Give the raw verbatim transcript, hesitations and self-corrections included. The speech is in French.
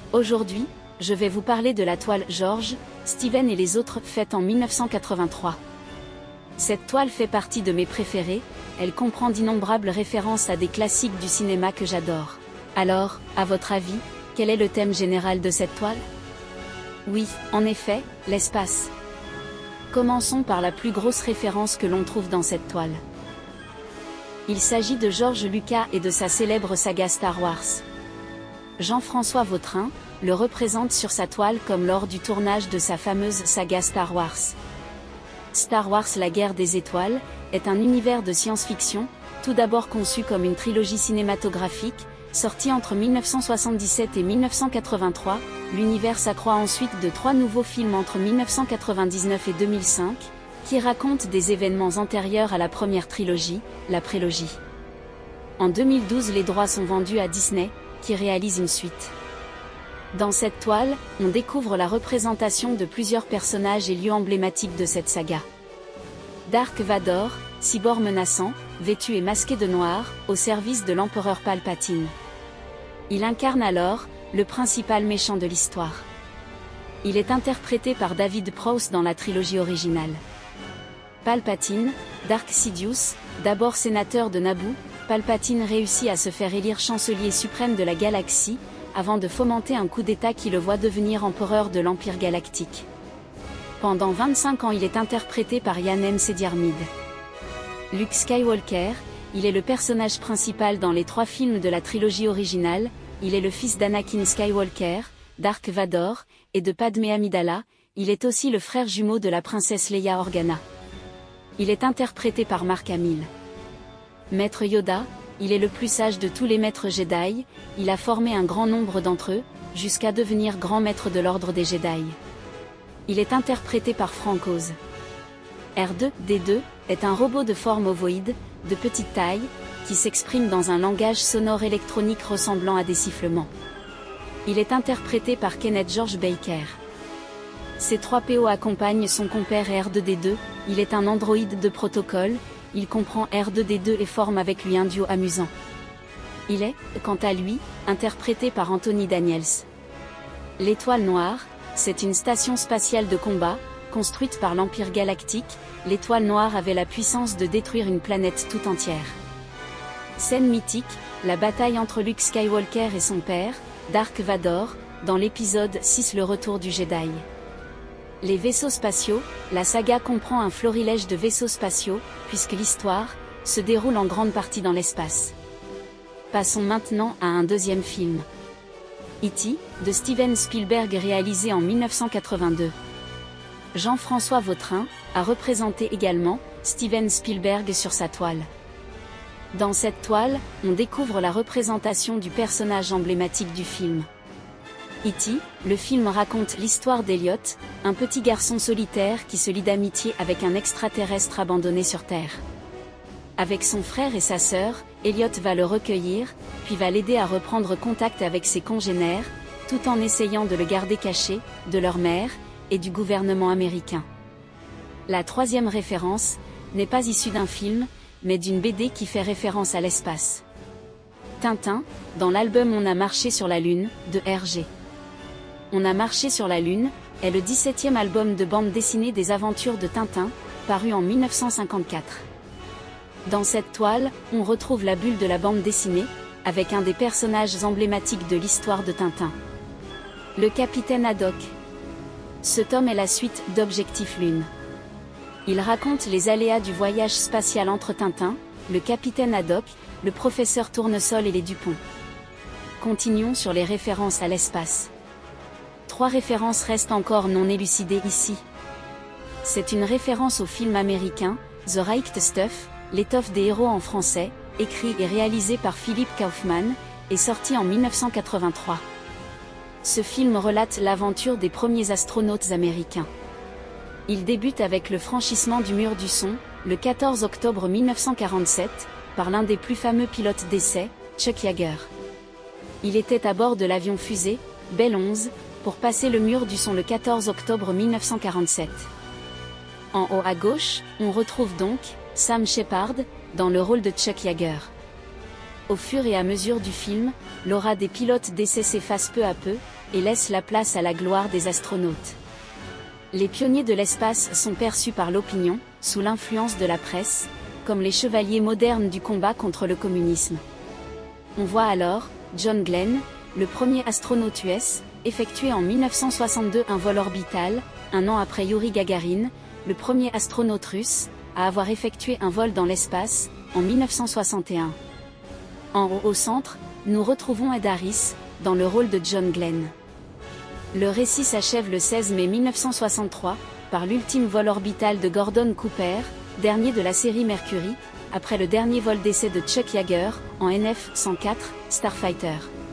Aujourd'hui, je vais vous parler de la toile George, Steven et les autres, faite en mille neuf cent quatre-vingt-trois. Cette toile fait partie de mes préférées, elle comprend d'innombrables références à des classiques du cinéma que j'adore. Alors, à votre avis, quel est le thème général de cette toile? Oui, en effet, l'espace. Commençons par la plus grosse référence que l'on trouve dans cette toile. Il s'agit de George Lucas et de sa célèbre saga Star Wars. Jean-François Vautrin le représente sur sa toile comme lors du tournage de sa fameuse saga Star Wars. Star Wars La Guerre des Étoiles est un univers de science-fiction, tout d'abord conçu comme une trilogie cinématographique, sortie entre mille neuf cent soixante-dix-sept et mille neuf cent quatre-vingt-trois, l'univers s'accroît ensuite de trois nouveaux films entre mille neuf cent quatre-vingt-dix-neuf et deux mille cinq, qui racontent des événements antérieurs à la première trilogie, la prélogie. En deux mille douze, les droits sont vendus à Disney, qui réalise une suite. Dans cette toile, on découvre la représentation de plusieurs personnages et lieux emblématiques de cette saga. Dark Vador, cyborg menaçant, vêtu et masqué de noir, au service de l'empereur Palpatine. Il incarne alors le principal méchant de l'histoire. Il est interprété par David Prowse dans la trilogie originale. Palpatine, Dark Sidious, d'abord sénateur de Naboo, Palpatine réussit à se faire élire chancelier suprême de la galaxie, avant de fomenter un coup d'état qui le voit devenir empereur de l'Empire galactique. Pendant vingt-cinq ans, il est interprété par Ian McDiarmid. Luke Skywalker, il est le personnage principal dans les trois films de la trilogie originale, il est le fils d'Anakin Skywalker, Dark Vador, et de Padmé Amidala, il est aussi le frère jumeau de la princesse Leia Organa. Il est interprété par Mark Hamill. Maître Yoda, il est le plus sage de tous les maîtres Jedi, il a formé un grand nombre d'entre eux, jusqu'à devenir grand maître de l'ordre des Jedi. Il est interprété par Frank Oz. R deux D deux est un robot de forme ovoïde, de petite taille, qui s'exprime dans un langage sonore électronique ressemblant à des sifflements. Il est interprété par Kenneth George Baker. C trois P O accompagne son compère R deux D deux, il est un androïde de protocole, il comprend R deux D deux et forme avec lui un duo amusant. Il est, quant à lui, interprété par Anthony Daniels. L'Étoile Noire, c'est une station spatiale de combat, construite par l'Empire Galactique, l'Étoile Noire avait la puissance de détruire une planète tout entière. Scène mythique, la bataille entre Luke Skywalker et son père, Dark Vador, dans l'épisode six Le Retour du Jedi. Les vaisseaux spatiaux, la saga comprend un florilège de vaisseaux spatiaux, puisque l'histoire se déroule en grande partie dans l'espace. Passons maintenant à un deuxième film. E T, de Steven Spielberg réalisé en mille neuf cent quatre-vingt-deux. Jean-François Vautrin a représenté également Steven Spielberg sur sa toile. Dans cette toile, on découvre la représentation du personnage emblématique du film. E T, le film raconte l'histoire d'Elliot, un petit garçon solitaire qui se lie d'amitié avec un extraterrestre abandonné sur Terre. Avec son frère et sa sœur, Elliot va le recueillir, puis va l'aider à reprendre contact avec ses congénères, tout en essayant de le garder caché, de leur mère, et du gouvernement américain. La troisième référence n'est pas issue d'un film, mais d'une B D qui fait référence à l'espace. Tintin, dans l'album On a marché sur la Lune, de R G. On a marché sur la Lune est le dix-septième album de bande dessinée des aventures de Tintin, paru en mille neuf cent cinquante-quatre. Dans cette toile, on retrouve la bulle de la bande dessinée, avec un des personnages emblématiques de l'histoire de Tintin. Le capitaine Haddock. Ce tome est la suite d'Objectif Lune. Il raconte les aléas du voyage spatial entre Tintin, le capitaine Haddock, le professeur Tournesol et les Dupont. Continuons sur les références à l'espace. Trois références restent encore non élucidées ici. C'est une référence au film américain, The Right Stuff, l'étoffe des héros en français, écrit et réalisé par Philip Kaufman, et sorti en mille neuf cent quatre-vingt-trois. Ce film relate l'aventure des premiers astronautes américains. Il débute avec le franchissement du mur du son, le quatorze octobre mille neuf cent quarante-sept, par l'un des plus fameux pilotes d'essai, Chuck Yeager. Il était à bord de l'avion fusée, Bell onze, pour passer le mur du son le quatorze octobre mille neuf cent quarante-sept. En haut à gauche, on retrouve donc Sam Shepard, dans le rôle de Chuck Yeager. Au fur et à mesure du film, l'aura des pilotes d'essai s'efface peu à peu, et laisse la place à la gloire des astronautes. Les pionniers de l'espace sont perçus par l'opinion, sous l'influence de la presse, comme les chevaliers modernes du combat contre le communisme. On voit alors John Glenn, le premier astronaute U S, effectuer en mille neuf cent soixante-deux un vol orbital, un an après Youri Gagarin, le premier astronaute russe, à avoir effectué un vol dans l'espace, en mille neuf cent soixante et un. En haut au centre, nous retrouvons Ed Harris, dans le rôle de John Glenn. Le récit s'achève le seize mai mille neuf cent soixante-trois, par l'ultime vol orbital de Gordon Cooper, dernier de la série Mercury, après le dernier vol d'essai de Chuck Yeager, en N F cent quatre, Starfighter.